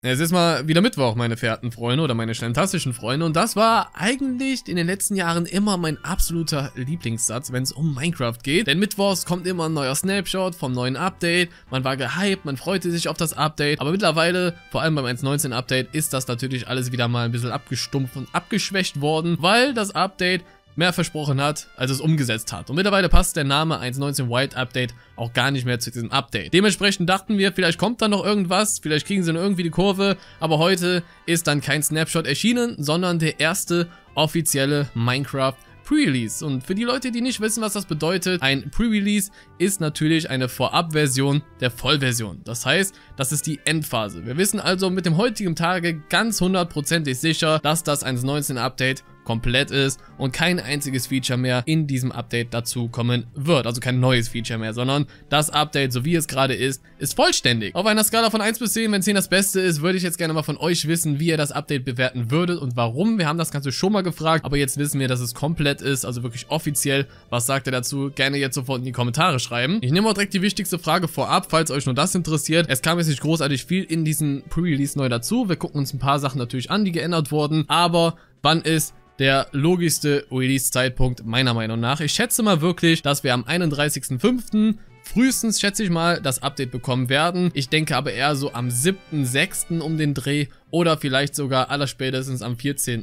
Es ist mal wieder Mittwoch, meine verehrten Freunde oder meine schnelltastischen Freunde, und das war eigentlich in den letzten Jahren immer mein absoluter Lieblingssatz, wenn es um Minecraft geht. Denn mittwochs kommt immer ein neuer Snapshot vom neuen Update, man war gehypt, man freute sich auf das Update, aber mittlerweile, vor allem beim 1.19 Update, ist das natürlich alles wieder mal ein bisschen abgestumpft und abgeschwächt worden, weil das Update mehr versprochen hat, als es umgesetzt hat. Und mittlerweile passt der Name 1.19 White Update auch gar nicht mehr zu diesem Update. Dementsprechend dachten wir, vielleicht kommt da noch irgendwas, vielleicht kriegen sie noch irgendwie die Kurve, aber heute ist dann kein Snapshot erschienen, sondern der erste offizielle Minecraft Pre-Release. Und für die Leute, die nicht wissen, was das bedeutet, ein Pre-Release ist natürlich eine Vorabversion der Vollversion. Das heißt, das ist die Endphase. Wir wissen also mit dem heutigen Tage ganz hundertprozentig sicher, dass das 1.19 Update komplett ist und kein einziges Feature mehr in diesem Update dazu kommen wird. Also kein neues Feature mehr, sondern das Update, so wie es gerade ist vollständig. Auf einer Skala von 1 bis 10, wenn 10 das Beste ist, würde ich jetzt gerne mal von euch wissen, wie ihr das Update bewerten würdet und warum. Wir haben das Ganze schon mal gefragt, aber jetzt wissen wir, dass es komplett ist, also wirklich offiziell. Was sagt ihr dazu? Gerne jetzt sofort in die Kommentare schreiben. Ich nehme auch direkt die wichtigste Frage vorab, falls euch nur das interessiert. Es kam jetzt nicht großartig viel in diesem Pre-Release neu dazu. Wir gucken uns ein paar Sachen natürlich an, die geändert wurden, aber wann ist der logischste Release-Zeitpunkt meiner Meinung nach? Ich schätze mal wirklich, dass wir am 31.05. frühestens, schätze ich mal, das Update bekommen werden. Ich denke aber eher so am 7.06. um den Dreh oder vielleicht sogar allerspätestens am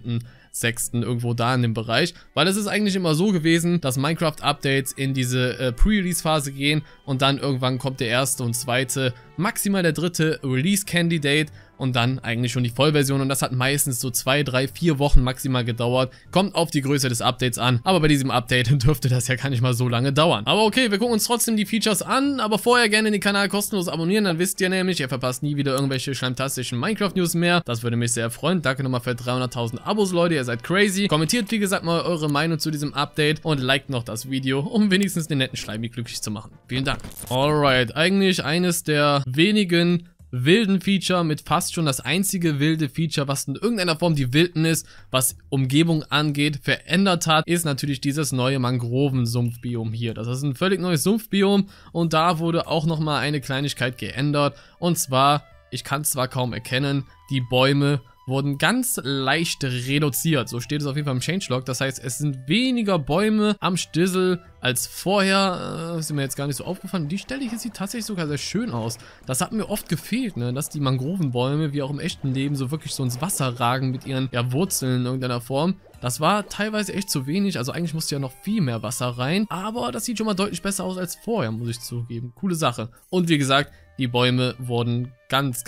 14.06. irgendwo da in dem Bereich, weil es ist eigentlich immer so gewesen, dass Minecraft-Updates in diese Pre-Release-Phase gehen und dann irgendwann kommt der erste und zweite, maximal der dritte Release-Candidate und dann eigentlich schon die Vollversion, und das hat meistens so 2, 3, 4 Wochen maximal gedauert. Kommt auf die Größe des Updates an, aber bei diesem Update dürfte das ja gar nicht mal so lange dauern. Aber okay, wir gucken uns trotzdem die Features an, aber vorher gerne den Kanal kostenlos abonnieren, dann wisst ihr nämlich, ihr verpasst nie wieder irgendwelche schleimtastischen Minecraft-News mehr. Das würde mich sehr freuen. Danke nochmal für 300.000 Abos, Leute, ihr seid crazy. Kommentiert, wie gesagt, mal eure Meinung zu diesem Update und liked noch das Video, um wenigstens den netten Schleimi glücklich zu machen. Vielen Dank. Alright, eigentlich eines der wenigen wilden Feature, mit fast schon das einzige wilde Feature, was in irgendeiner Form die Wildnis, was Umgebung angeht, verändert hat, ist natürlich dieses neue Mangroven-Sumpfbiom hier. Das ist ein völlig neues Sumpfbiom und da wurde auch nochmal eine Kleinigkeit geändert, und zwar, ich kann es zwar kaum erkennen, die Bäume wurden ganz leicht reduziert. So steht es auf jeden Fall im Changelog. Das heißt, es sind weniger Bäume am Stissel als vorher. Ist mir jetzt gar nicht so aufgefallen. Die Stelle hier sieht tatsächlich sogar sehr schön aus. Das hat mir oft gefehlt, ne? Dass die Mangrovenbäume, wie auch im echten Leben, so wirklich so ins Wasser ragen mit ihren Wurzeln in irgendeiner Form. Das war teilweise echt zu wenig, also eigentlich musste ja noch viel mehr Wasser rein, aber das sieht schon mal deutlich besser aus als vorher, muss ich zugeben. Coole Sache. Und wie gesagt, die Bäume wurden ganz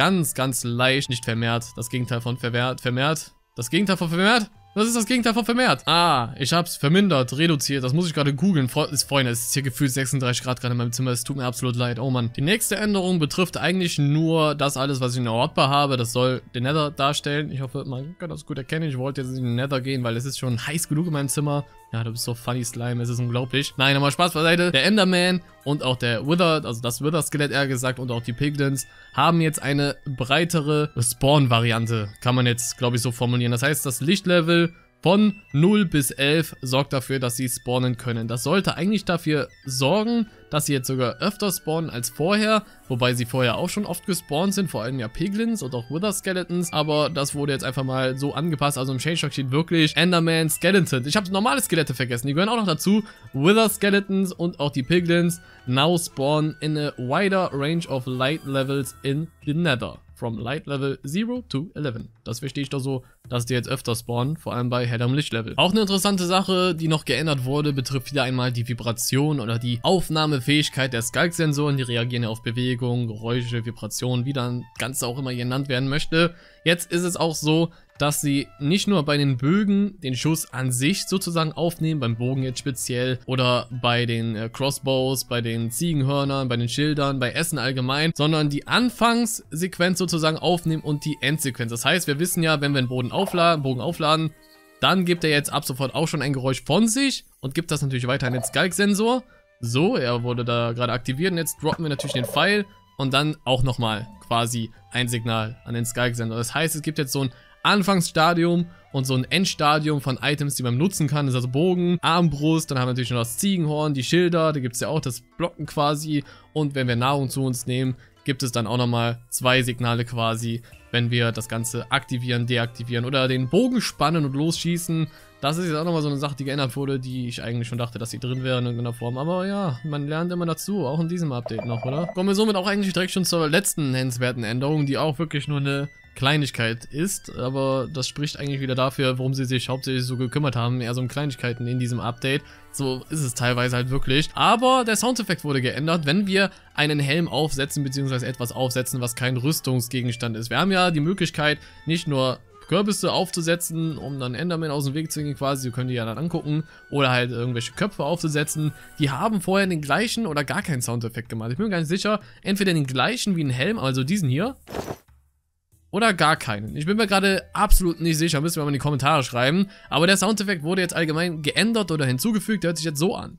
leicht nicht vermehrt. Das Gegenteil von vermehrt. Das Gegenteil von vermehrt? Was ist das Gegenteil von vermehrt? Ah, ich hab's vermindert, reduziert. Das muss ich gerade googeln. Freunde, es ist hier gefühlt 36 Grad gerade in meinem Zimmer. Es tut mir absolut leid. Oh Mann. Die nächste Änderung betrifft eigentlich nur das alles, was ich in der Hotbar habe. Das soll den Nether darstellen. Ich hoffe, man kann das gut erkennen. Ich wollte jetzt in den Nether gehen, weil es ist schon heiß genug in meinem Zimmer. Ja, du bist so funny, Slime. Es ist unglaublich. Nein, aber Spaß beiseite. Der Enderman und auch der Wither, also das Wither-Skelett eher gesagt, und auch die Piglins haben jetzt eine breitere Spawn-Variante. Kann man jetzt, glaube ich, so formulieren. Das heißt, das Lichtlevel von 0 bis 11 sorgt dafür, dass sie spawnen können. Das sollte eigentlich dafür sorgen, dass sie jetzt sogar öfter spawnen als vorher, wobei sie vorher auch schon oft gespawnt sind, vor allem ja Piglins und auch Wither Skeletons, aber das wurde jetzt einfach mal so angepasst. Also im Changelog steht wirklich Enderman Skeletons. Ich habe normale Skelette vergessen, die gehören auch noch dazu. Wither Skeletons und auch die Piglins now spawn in a wider range of light levels in the Nether. From Light Level 0 to 11. Das verstehe ich doch so, dass die jetzt öfter spawnen, vor allem bei hellerem Lichtlevel. Auch eine interessante Sache, die noch geändert wurde, betrifft wieder einmal die Vibration oder die Aufnahmefähigkeit der Skulk-Sensoren. Die reagieren ja auf Bewegung, Geräusche, Vibrationen, wie dann ganz auch immer genannt werden möchte. Jetzt ist es auch so, dass sie nicht nur bei den Bögen den Schuss an sich sozusagen aufnehmen, beim Bogen jetzt speziell, oder bei den Crossbows, bei den Ziegenhörnern, bei den Schildern, bei Essen allgemein, sondern die Anfangssequenz sozusagen aufnehmen und die Endsequenz. Das heißt, wir wissen ja, wenn wir einen Bogen aufladen, dann gibt er jetzt ab sofort auch schon ein Geräusch von sich und gibt das natürlich weiter an den Skulk-Sensor. So, er wurde da gerade aktiviert und jetzt droppen wir natürlich den Pfeil und dann auch nochmal quasi ein Signal an den Skulk-Sensor. Das heißt, es gibt jetzt so ein Anfangsstadium und so ein Endstadium von Items, die man nutzen kann. Das ist also Bogen, Armbrust, dann haben wir natürlich noch das Ziegenhorn, die Schilder, da gibt es ja auch das Blocken quasi. Und wenn wir Nahrung zu uns nehmen, gibt es dann auch nochmal 2 Signale quasi, wenn wir das Ganze aktivieren, deaktivieren oder den Bogen spannen und losschießen. Das ist jetzt auch nochmal so eine Sache, die geändert wurde, die ich eigentlich schon dachte, dass sie drin wäre in irgendeiner Form. Aber ja, man lernt immer dazu, auch in diesem Update noch, oder? Kommen wir somit auch eigentlich direkt schon zur letzten nennenswerten Änderung, die auch wirklich nur eine Kleinigkeit ist, aber das spricht eigentlich wieder dafür, warum sie sich hauptsächlich so gekümmert haben, eher so um Kleinigkeiten in diesem Update. So ist es teilweise halt wirklich. Aber der Soundeffekt wurde geändert, wenn wir einen Helm aufsetzen, beziehungsweise etwas aufsetzen, was kein Rüstungsgegenstand ist. Wir haben ja die Möglichkeit, nicht nur Kürbisse aufzusetzen, um dann Enderman aus dem Weg zu gehen quasi, ihr könnt die ja dann angucken, oder halt irgendwelche Köpfe aufzusetzen. Die haben vorher den gleichen oder gar keinen Soundeffekt gemacht. Ich bin mir gar nicht sicher, entweder den gleichen wie ein Helm, also diesen hier, oder gar keinen. Ich bin mir gerade absolut nicht sicher, müsst ihr mal in die Kommentare schreiben. Aber der Soundeffekt wurde jetzt allgemein geändert oder hinzugefügt, der hört sich jetzt so an.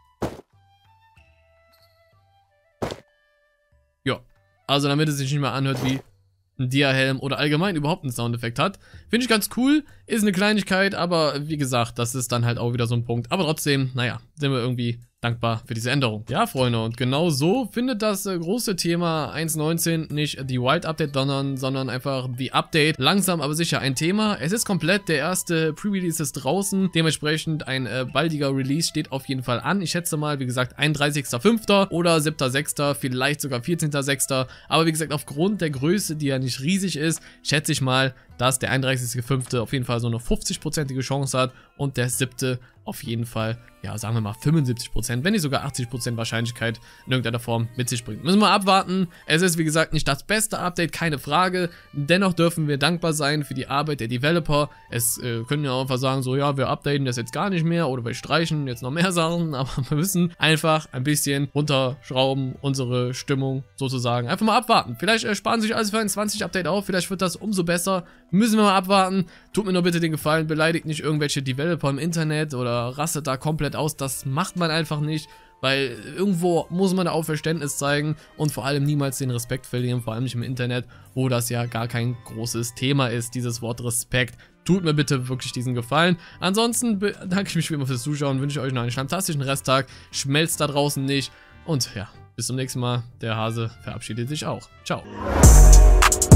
Ja, also damit es sich nicht mehr anhört wie ein Dia-Helm oder allgemein überhaupt einen Soundeffekt hat. Finde ich ganz cool, ist eine Kleinigkeit, aber wie gesagt, das ist dann halt auch wieder so ein Punkt. Aber trotzdem, naja, sind wir irgendwie dankbar für diese Änderung. Ja, Freunde, und genau so findet das große Thema 1.19 nicht die Wild Update, sondern einfach die Update langsam aber sicher ein Thema. Es ist komplett, der erste Pre-Release ist draußen, dementsprechend ein baldiger Release steht auf jeden Fall an. Ich schätze mal, wie gesagt, 31.05. oder 7.06., vielleicht sogar 14.06. Aber wie gesagt, aufgrund der Größe, die ja nicht riesig ist, schätze ich mal, dass der 31.05. auf jeden Fall so eine 50%ige Chance hat und der 7. auf jeden Fall, ja, sagen wir mal 75%, wenn nicht sogar 80% Wahrscheinlichkeit in irgendeiner Form mit sich bringt. Müssen wir abwarten. Es ist, wie gesagt, nicht das beste Update, keine Frage. Dennoch dürfen wir dankbar sein für die Arbeit der Developer. Es können ja auch einfach sagen, so, ja, wir updaten das jetzt gar nicht mehr oder wir streichen jetzt noch mehr Sachen, aber wir müssen einfach ein bisschen runterschrauben, unsere Stimmung sozusagen. Einfach mal abwarten. Vielleicht sparen sich alles für ein 20-Update auf, vielleicht wird das umso besser. Müssen wir mal abwarten. Tut mir nur bitte den Gefallen, beleidigt nicht irgendwelche Developer im Internet oder rastet da komplett aus. Das macht man einfach nicht, weil irgendwo muss man da auch Verständnis zeigen und vor allem niemals den Respekt verlieren, vor allem nicht im Internet, wo das ja gar kein großes Thema ist, dieses Wort Respekt. Tut mir bitte wirklich diesen Gefallen. Ansonsten bedanke ich mich wie immer fürs Zuschauen, wünsche euch noch einen fantastischen Resttag, schmelzt da draußen nicht und ja, bis zum nächsten Mal. Der Hase verabschiedet sich auch. Ciao.